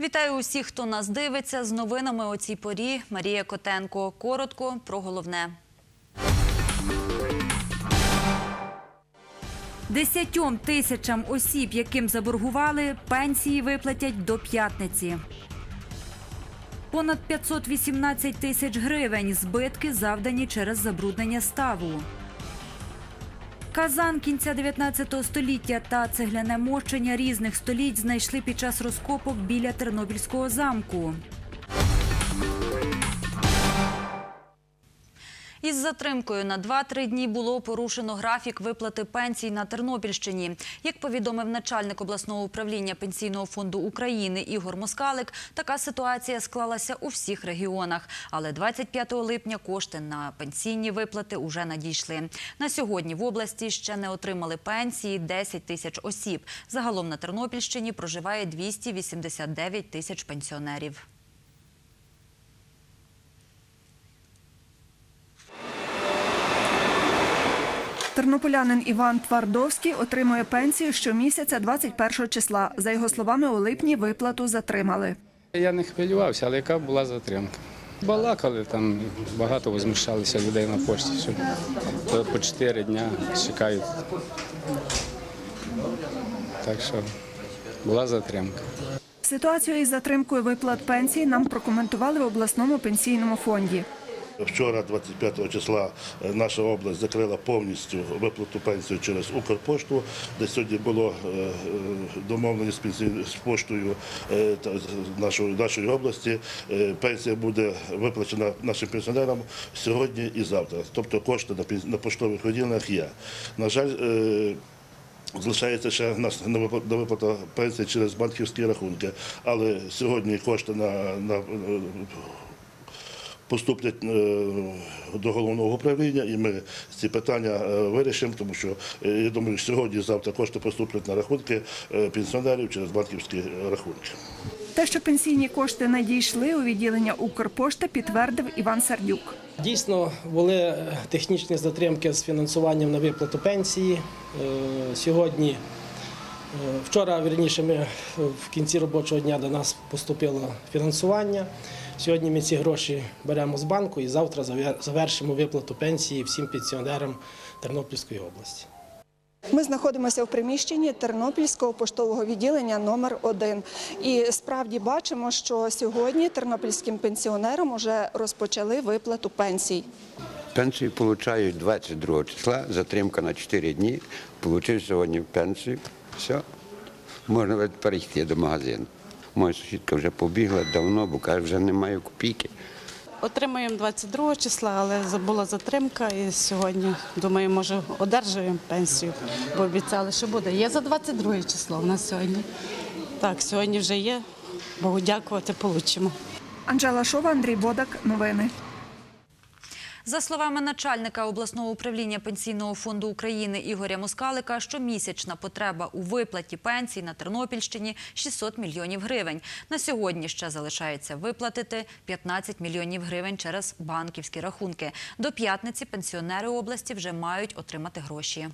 Вітаю усіх, хто нас дивиться. З новинами о цій порі Марія Котенко. Коротко про головне. 10 тисячам осіб, яким заборгували, пенсії виплатять до п'ятниці. Понад 518 тисяч гривень – збитки, завдані через забруднення ставу. Казан кінця 19 століття та цегляне мощення різних століть знайшли під час розкопок біля Тернопільського замку. Із затримкою на 2-3 дні було порушено графік виплати пенсій на Тернопільщині. Як повідомив начальник обласного управління Пенсійного фонду України Ігор Москалик, така ситуація склалася у всіх регіонах. Але 25 липня кошти на пенсійні виплати уже надійшли. На сьогодні в області ще не отримали пенсії 10 тисяч осіб. Загалом на Тернопільщині проживає 289 тисяч пенсіонерів. Тернополянин Іван Твардовський отримує пенсію щомісяця 21 числа. За його словами, у липні виплату затримали. Я не хвилювався, але яка була затримка. Балакали, там багато возмущалися людей на пошті, що по 4 дня чекають. Так що була затримка. Ситуацію із затримкою виплат пенсій нам прокоментували в обласному пенсійному фонді. Вчора, 25 числа, наша область закрила повністю виплату пенсії через Укрпошту, де сьогодні було домовленість з поштою нашої області. Пенсія буде виплачена нашим пенсіонерам сьогодні і завтра. Тобто кошти на поштових відділеннях є. На жаль, залишається ще на виплата пенсії через банківські рахунки, але сьогодні кошти поступлять до головного управління, і ми ці питання вирішимо, тому що, я думаю, сьогодні і завтра кошти поступлять на рахунки пенсіонерів через банківські рахунки. Те, що пенсійні кошти надійшли у відділення Укрпошти, підтвердив Іван Сардюк. Дійсно, були технічні затримки з фінансуванням на виплату пенсії. Вчора, вірніше, в кінці робочого дня до нас поступило фінансування. Сьогодні ми ці гроші беремо з банку і завтра завершимо виплату пенсії всім пенсіонерам Тернопільської області. Ми знаходимося в приміщенні Тернопільського поштового відділення номер 1. І справді бачимо, що сьогодні тернопільським пенсіонерам вже розпочали виплату пенсій. Пенсію отримують 22 числа, затримка на 4 дні. Отримав сьогодні пенсію. Все, можна перейти до магазину. Моя сусідка вже побігла давно, бо каже, вже немає копійки. Отримуємо 22 числа, але була затримка і сьогодні, думаю, може одержуємо пенсію, бо обіцяли, що буде. Є за 22 число у нас сьогодні. Так, сьогодні вже є, Богу дякувати, получимо. Анжела Шова, Андрій Бодак. Новини. За словами начальника обласного управління Пенсійного фонду України Ігоря Москалика, щомісячна потреба у виплаті пенсій на Тернопільщині – 600 мільйонів гривень. На сьогодні ще залишається виплатити 15 мільйонів гривень через банківські рахунки. До п'ятниці пенсіонери області вже мають отримати гроші.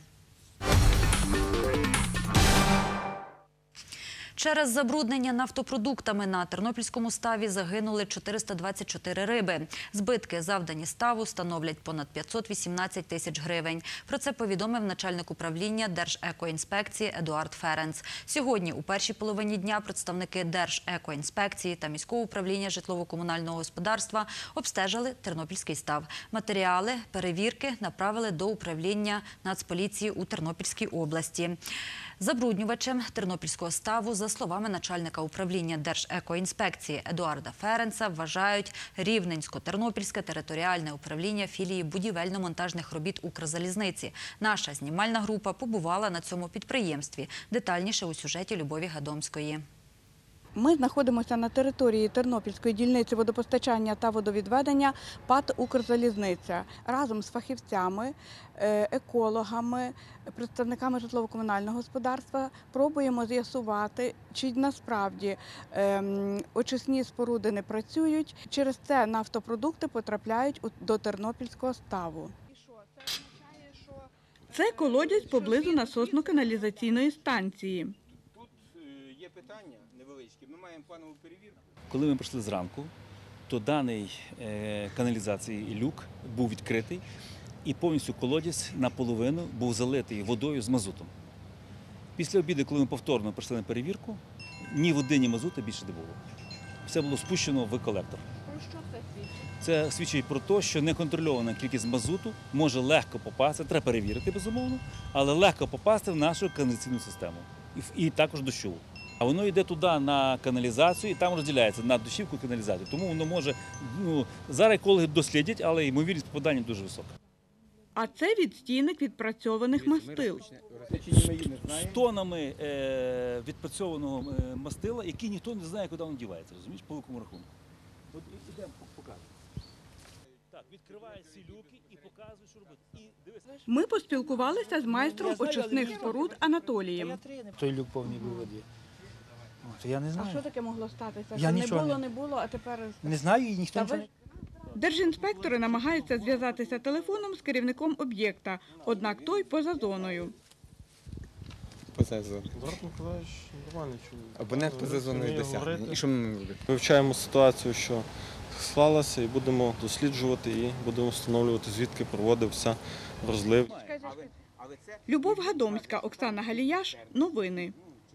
Через забруднення нафтопродуктами на Тернопільському ставі загинули 424 риби. Збитки, завдані ставу, становлять понад 518 тисяч гривень. Про це повідомив начальник управління Держекоінспекції Едуард Ференц. Сьогодні у першій половині дня представники Держекоінспекції та міського управління житлово-комунального господарства обстежили Тернопільський став. Матеріали перевірки направили до управління Нацполіції у Тернопільській області. Забруднювачем Тернопільського ставу, за словами начальника управління Держекоінспекції Едуарда Ференца, вважають Рівненсько-Тернопільське територіальне управління філії будівельно-монтажних робіт Укрзалізниці. Наша знімальна група побувала на цьому підприємстві. Детальніше у сюжеті Любові Гадомської. Ми знаходимося на території Тернопільської дільниці водопостачання та водовідведення ПАТ «Укрзалізниця». Разом з фахівцями, екологами, представниками житлово-комунального господарства пробуємо з'ясувати, чи насправді очисні споруди не працюють. Через це нафтопродукти потрапляють до Тернопільського ставу. Це колодязь поблизу насосно-каналізаційної станції. Тут є питання невеличке. Коли ми прийшли зранку, то даний каналізації люк був відкритий і повністю колодязь наполовину був залитий водою з мазутом. Після обіду, коли ми повторно прийшли на перевірку, ні води, ні мазута більше не було. Все було спущено в колектор. Про що це свідчить? Це свідчить про те, що неконтрольована кількість мазуту може легко попасти, треба перевірити, безумовно, але легко попасти в нашу каналізаційну систему і також дощову. А воно йде туди на каналізацію і там розділяється на дощівку і каналізацію. Тому воно може, зараз екологи дослідять, але ймовірність попадання дуже висока. А це відстійник відпрацьованих мастил. З тонами відпрацьованого мастила, які ніхто не знає, куди воно дівається, розумієш, по великому рахунку. От ідемо, покажемо. Так, відкриває ці люки і показує, що робити. І дивись. Ми поспілкувалися з майстром очисних споруд Анатолієм. Той люк повний був води. Я не А знаю. що таке могло статися? Я Що нічого не було, а тепер... Не знаю і ніхто нічого не... Держінспектори намагаються зв'язатися телефоном з керівником об'єкта, однак той поза зоною. Поза зоною. Едуард Миколаївич нормальний чоловік. Абонент поза зоною досягнення. І що ми робимо? Вивчаємо ситуацію, що склалася, і будемо досліджувати і будемо встановлювати, звідки проводився розлив. Любов Гадомська, Оксана Галіяш. Новини.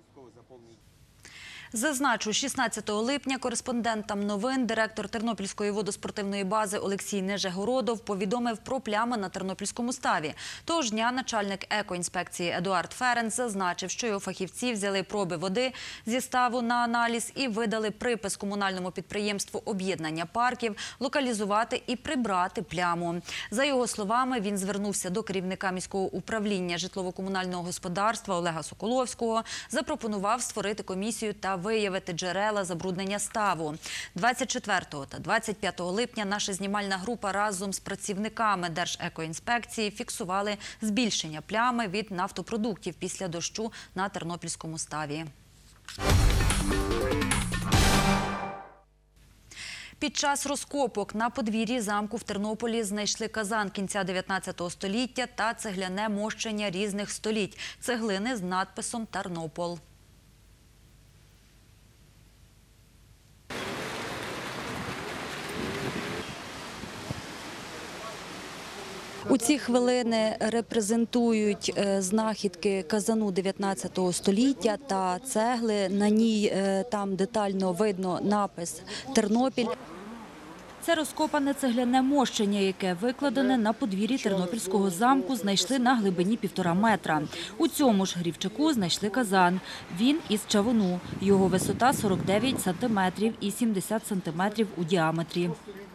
Зазначу, 16 липня кореспондентам новин директор Тернопільської водоспортивної бази Олексій Нежегородов повідомив про плями на Тернопільському ставі. Того ж дня начальник екоінспекції Едуард Ференц зазначив, що його фахівці взяли проби води зі ставу на аналіз і видали припис комунальному підприємству «Об'єднання парків» локалізувати і прибрати пляму. За його словами, він звернувся до керівника міського управління житлово-комунального господарства Олега Соколовського, запропонував створити комісію та виявити джерела забруднення ставу. 24 та 25 липня наша знімальна група разом з працівниками Держекоінспекції фіксували збільшення плями від нафтопродуктів після дощу на Тернопільському ставі. Під час розкопок на подвір'ї замку в Тернополі знайшли казан кінця 19 століття та цегляне мощення різних століть. Цеглини з надписом «Тернопол». У ці хвилини репрезентують знахідки казану 19 століття та цегли. На ній там детально видно напис «Тернопіль». Це розкопане цегляне мощення, яке викладене на подвір'ї Тернопільського замку, знайшли на глибині 1,5 метра. У цьому ж грівчаку знайшли казан. Він із чавуну. Його висота 49 сантиметрів і 70 сантиметрів у діаметрі.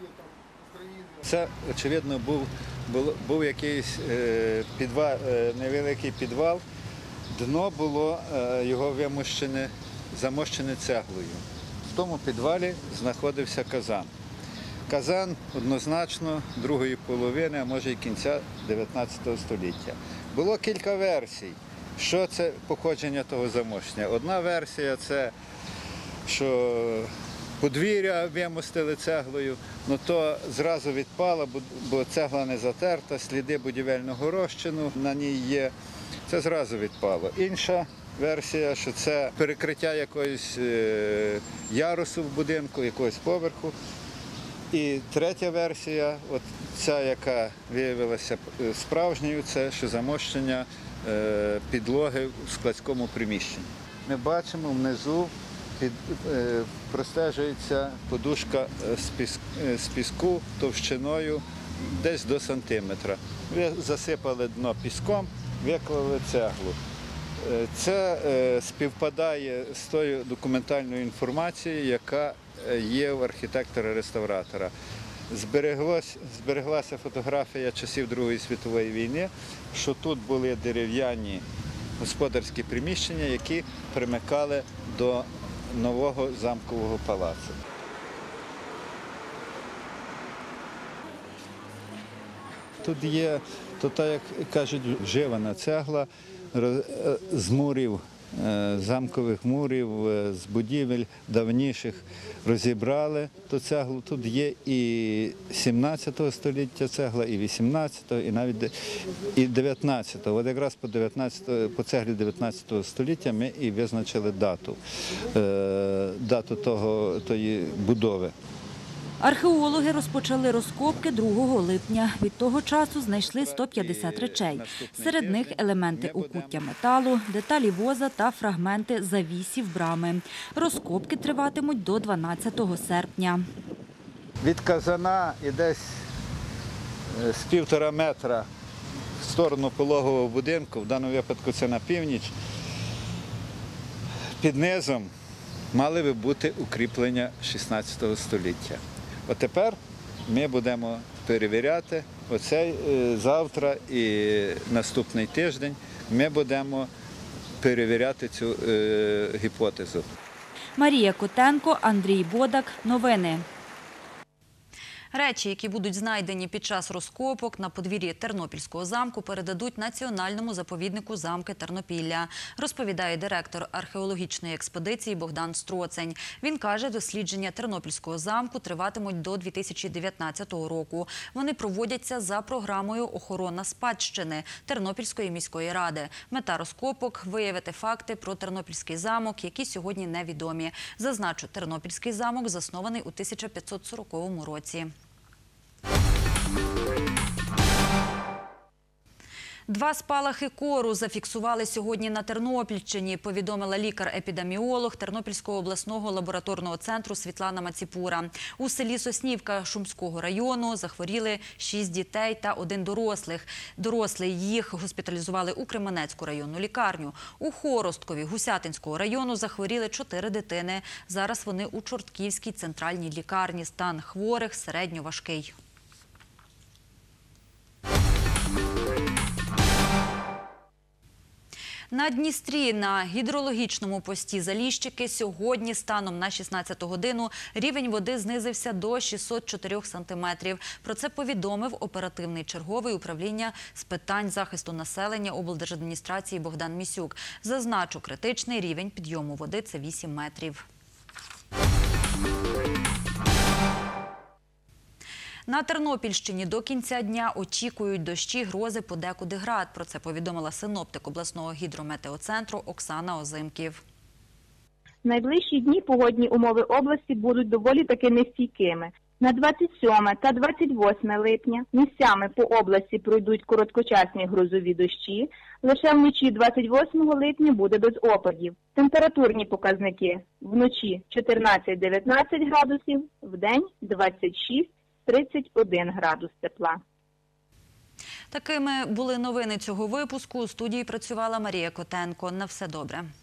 Це, очевидно, був якийсь невеликий підвал. Дно було його замощене цеглою. В тому підвалі знаходився казан. Казан однозначно другої половини, а може й кінця 19 століття. Було кілька версій, що це походження того замощення. Одна версія – це, що подвір'я вимостили цеглою, але то зразу відпало, бо цегла не затерта, сліди будівельного розчину на ній є. Це зразу відпало. Інша версія, що це перекриття якогось ярусу в будинку, якогось поверху. І третя версія, от ця, яка виявилася справжньою, це що замощення підлоги в складському приміщенні. Ми бачимо внизу простежується подушка з піску товщиною десь до сантиметра. Засипали дно піском, виклали цеглу. Це співпадає з тою документальною інформацією, яка є в архітектора-реставратора. Збереглася фотографія часів Другої світової війни, що тут були дерев'яні господарські приміщення, які примикали до нового замкового палацу. Тут є, так як кажуть, вживана цегла з мурів замкових мурів, з будівель давніших розібрали ту цеглу. Тут є і 17 століття цегла, і 18-го, і навіть і 19-го. От якраз по цеглі 19 століття ми і визначили дату тої будови. Археологи розпочали розкопки 2 липня. Від того часу знайшли 150 речей. Серед них елементи укуття металу, деталі воза та фрагменти завісів брами. Розкопки триватимуть до 12 серпня. Від казана і десь з 1,5 метра в сторону пологового будинку, в даному випадку це на північ, під низом мали би бути укріплення 16 століття. От тепер ми будемо перевіряти, завтра і наступний тиждень ми будемо перевіряти цю гіпотезу. Марія Котенко, Андрій Бодак. Новини. Речі, які будуть знайдені під час розкопок на подвір'ї Тернопільського замку, передадуть Національному заповіднику замки Тернопілля, розповідає директор археологічної експедиції Богдан Строцень. Він каже, дослідження Тернопільського замку триватимуть до 2019 року. Вони проводяться за програмою «Охорона спадщини» Тернопільської міської ради. Мета розкопок – виявити факти про Тернопільський замок, які сьогодні невідомі. Зазначу, Тернопільський замок заснований у 1540 році. 2 спалахи кору зафіксували сьогодні на Тернопільщині, повідомила лікар-епідеміолог Тернопільського обласного лабораторного центру Світлана Маціпура. У селі Соснівка Шумського району захворіли 6 дітей та 1 дорослий. Їх госпіталізували у Кременецьку районну лікарню. У Хоросткові Гусятинського району захворіли 4 дитини. Зараз вони у Чортківській центральній лікарні. Стан хворих середньо важкий. На Дністрі на гідрологічному пості Заліщики сьогодні станом на 16 годину рівень води знизився до 604 сантиметрів. Про це повідомив оперативний черговий управління з питань захисту населення облдержадміністрації Богдан Місюк. Зазначу, критичний рівень підйому води – це 8 метрів. На Тернопільщині до кінця дня очікують дощі, грози, подекуди град. Про це повідомила синоптик обласного гідрометеоцентру Оксана Озимків. Найближчі дні погодні умови області будуть доволі таки нестійкими. На 27 та 28 липня місцями по області пройдуть короткочасні грозові дощі. Лише вночі 28 липня буде без опадів. Температурні показники вночі 14-19 градусів, вдень 26-31 градус тепла. Такими були новини цього випуску. У студії працювала Марія Котенко. На все добре.